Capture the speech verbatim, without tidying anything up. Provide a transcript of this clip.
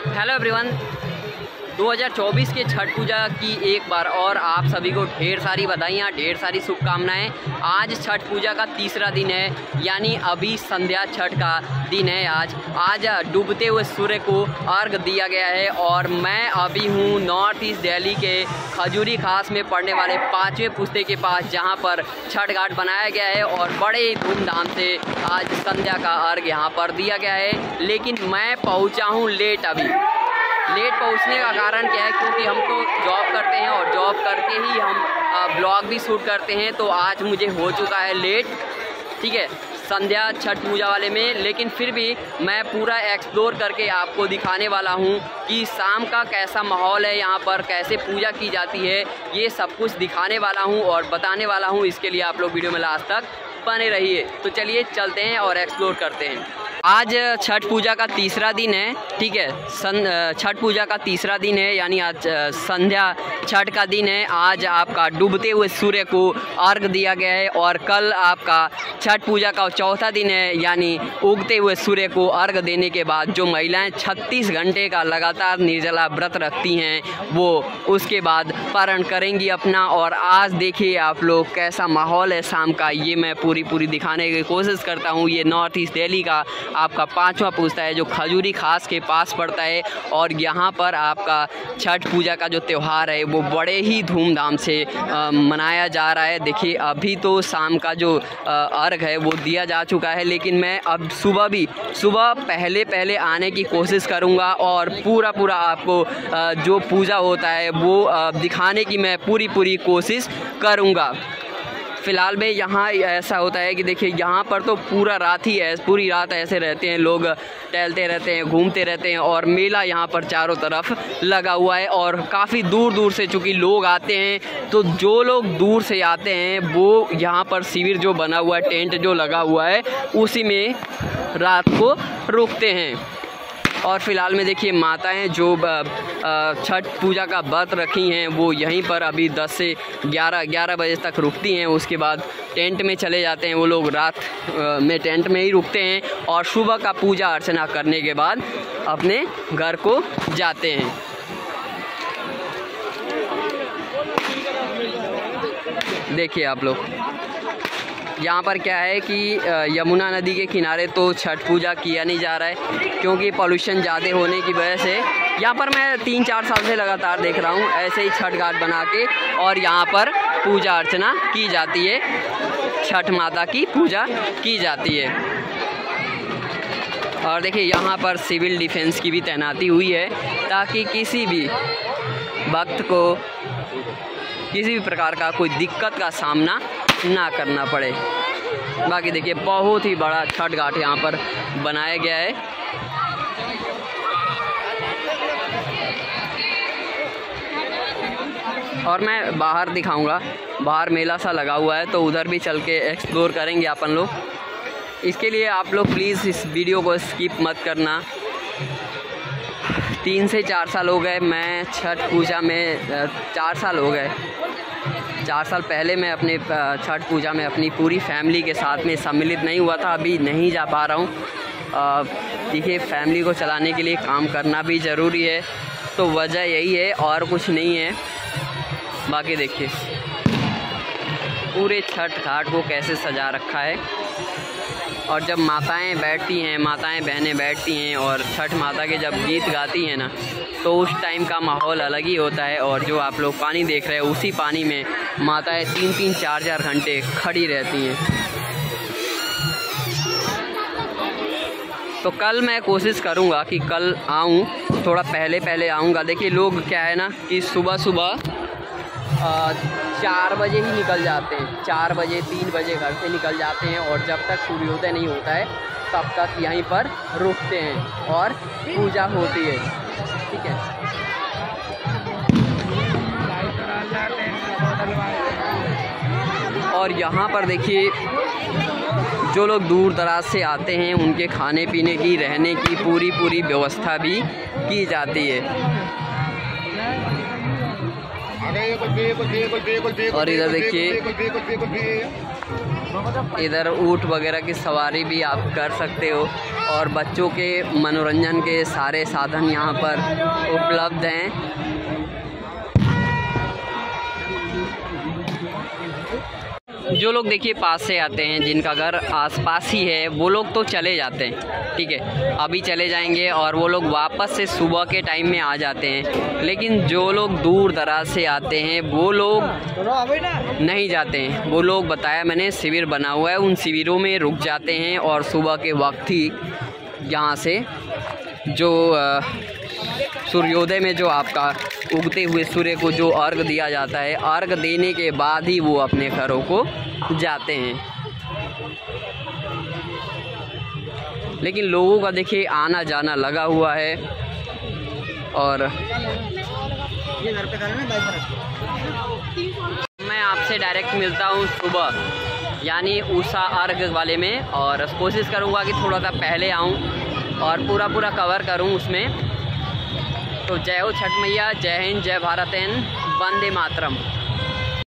Hello everyone, दो हज़ार चौबीस के छठ पूजा की एक बार और आप सभी को ढेर सारी बधाइयाँ, ढेर सारी शुभकामनाएं। आज छठ पूजा का तीसरा दिन है, यानी अभी संध्या छठ का दिन है। आज आज डूबते हुए सूर्य को अर्घ दिया गया है और मैं अभी हूँ नॉर्थ ईस्ट दिल्ली के खजूरी खास में पड़ने वाले पाँचवें पुस्ते के पास, जहाँ पर छठ घाट बनाया गया है और बड़े ही धूमधाम से आज संध्या का अर्घ यहाँ पर दिया गया है। लेकिन मैं पहुँचा हूँ लेट। अभी लेट पहुंचने का कारण क्या है, क्योंकि हम तो जॉब करते हैं और जॉब करके ही हम ब्लॉग भी शूट करते हैं। तो आज मुझे हो चुका है लेट, ठीक है, संध्या छठ पूजा वाले में। लेकिन फिर भी मैं पूरा एक्सप्लोर करके आपको दिखाने वाला हूं कि शाम का कैसा माहौल है, यहाँ पर कैसे पूजा की जाती है, ये सब कुछ दिखाने वाला हूं और बताने वाला हूं। इसके लिए आप लोग वीडियो में लास्ट तक बने रहिए। तो चलिए चलते हैं और एक्सप्लोर करते हैं। आज छठ पूजा का तीसरा दिन है, ठीक है, सन छठ पूजा का तीसरा दिन है, यानी आज संध्या छठ का दिन है। आज आपका डूबते हुए सूर्य को अर्घ दिया गया है और कल आपका छठ पूजा का चौथा दिन है, यानी उगते हुए सूर्य को अर्घ देने के बाद जो महिलाएं छत्तीस घंटे का लगातार निर्जला व्रत रखती हैं, वो उसके बाद पारण करेंगी अपना। और आज देखिए आप लोग कैसा माहौल है शाम का, ये मैं पूरी पूरी दिखाने की कोशिश करता हूँ। ये नॉर्थ ईस्ट दिल्ली का आपका पांचवा पुस्ता है जो खजूरी खास के पास पड़ता है और यहाँ पर आपका छठ पूजा का जो त्यौहार है वो बड़े ही धूमधाम से आ, मनाया जा रहा है। देखिए अभी तो शाम का जो अर्घ है वो दिया जा चुका है, लेकिन मैं अब सुबह भी सुबह पहले पहले आने की कोशिश करूँगा और पूरा पूरा आपको आ, जो पूजा होता है वो आ, दिखाने की मैं पूरी पूरी कोशिश करूँगा। फ़िलहाल में यहाँ ऐसा होता है कि देखिए यहाँ पर तो पूरा रात ही है, पूरी रात ऐसे रहते हैं, लोग टहलते रहते हैं, घूमते रहते हैं और मेला यहाँ पर चारों तरफ लगा हुआ है। और काफ़ी दूर दूर से चूँकि लोग आते हैं, तो जो लोग दूर से आते हैं वो यहाँ पर शिविर जो बना हुआ है, टेंट जो लगा हुआ है, उसी में रात को रुकते हैं। और फ़िलहाल में देखिए माताएं जो छठ पूजा का व्रत रखी हैं वो यहीं पर अभी दस से ग्यारह ग्यारह बजे तक रुकती हैं। उसके बाद टेंट में चले जाते हैं वो लोग, रात में टेंट में ही रुकते हैं और सुबह का पूजा अर्चना करने के बाद अपने घर को जाते हैं। देखिए आप लोग यहाँ पर क्या है कि यमुना नदी के किनारे तो छठ पूजा किया नहीं जा रहा है, क्योंकि पॉल्यूशन ज़्यादा होने की वजह से। यहाँ पर मैं तीन चार साल से लगातार देख रहा हूँ ऐसे ही छठ घाट बना के और यहाँ पर पूजा अर्चना की जाती है, छठ माता की पूजा की जाती है। और देखिए यहाँ पर सिविल डिफेंस की भी तैनाती हुई है, ताकि किसी भी भक्त को किसी भी प्रकार का कोई दिक्कत का सामना ना करना पड़े। बाकी देखिए बहुत ही बड़ा छठ घाट यहाँ पर बनाया गया है। और मैं बाहर दिखाऊंगा, बाहर मेला सा लगा हुआ है, तो उधर भी चल के एक्सप्लोर करेंगे अपन लोग। इसके लिए आप लोग प्लीज़ इस वीडियो को स्किप मत करना। तीन से चार साल हो गए मैं छठ पूजा में, चार साल हो गए चार साल पहले मैं अपने छठ पूजा में अपनी पूरी फैमिली के साथ में सम्मिलित नहीं हुआ था। अभी नहीं जा पा रहा हूँ। देखिए फैमिली को चलाने के लिए काम करना भी ज़रूरी है, तो वजह यही है और कुछ नहीं है। बाकी देखिए पूरे छठ घाट को कैसे सजा रखा है। और जब माताएं बैठती हैं, माताएं बहनें बैठती हैं और छठ माता के जब गीत गाती हैं ना, तो उस टाइम का माहौल अलग ही होता है। और जो आप लोग पानी देख रहे हैं, उसी पानी में माताएं तीन तीन चार चार घंटे खड़ी रहती हैं। तो कल मैं कोशिश करूंगा कि कल आऊं, थोड़ा पहले पहले आऊंगा। देखिए लोग क्या है ना कि सुबह सुबह चार बजे ही निकल जाते हैं, चार बजे तीन बजे घर से निकल जाते हैं और जब तक सूर्योदय नहीं होता है तब तक यहीं पर रुकते हैं और पूजा होती है, ठीक है। और यहाँ पर देखिए जो लोग दूर दराज से आते हैं उनके खाने पीने की, रहने की पूरी पूरी व्यवस्था भी की जाती है। और इधर देखिए इधर ऊँट वगैरह की सवारी भी आप कर सकते हो और बच्चों के मनोरंजन के सारे साधन यहाँ पर उपलब्ध हैं। जो लोग देखिए पास से आते हैं, जिनका घर आसपास ही है, वो लोग तो चले जाते हैं, ठीक है, अभी चले जाएंगे और वो लोग वापस से सुबह के टाइम में आ जाते हैं। लेकिन जो लोग दूर दराज से आते हैं वो लोग नहीं जाते हैं। वो लोग, बताया मैंने, शिविर बना हुआ है, उन शिविरों में रुक जाते हैं और सुबह के वक्त ही यहाँ से जो सूर्योदय में जो आपका उगते हुए सूर्य को जो अर्घ दिया जाता है, अर्घ देने के बाद ही वो अपने घरों को जाते हैं। लेकिन लोगों का देखिए आना जाना लगा हुआ है। और मैं आपसे डायरेक्ट मिलता हूँ सुबह, यानी उषा अर्घ वाले में, और कोशिश करूँगा कि थोड़ा सा पहले आऊँ और पूरा पूरा कवर करूँ उसमें। तो जय हो छठ मैया, जय हिंद, जय भारत एंड वंदे मातरम।